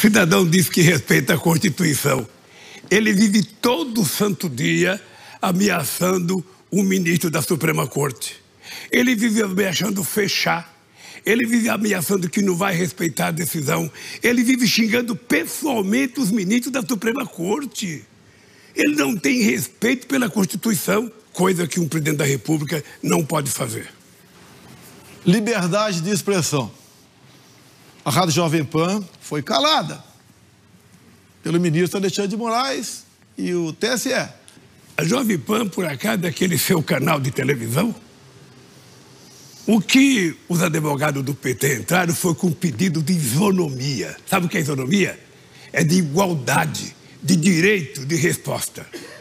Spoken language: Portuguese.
cidadão diz que respeita a Constituição. Ele vive todo santo dia ameaçando o ministro da Suprema Corte. Ele vive ameaçando fechar. Ele vive ameaçando que não vai respeitar a decisão. Ele vive xingando pessoalmente os ministros da Suprema Corte. Ele não tem respeito pela Constituição, coisa que um presidente da República não pode fazer. Liberdade de expressão. A Rádio Jovem Pan foi calada pelo ministro Alexandre de Moraes e o TSE. A Jovem Pan, por acaso, é aquele seu canal de televisão? O que os advogados do PT entraram foi com um pedido de isonomia. Sabe o que é isonomia? É de igualdade, de direito de resposta.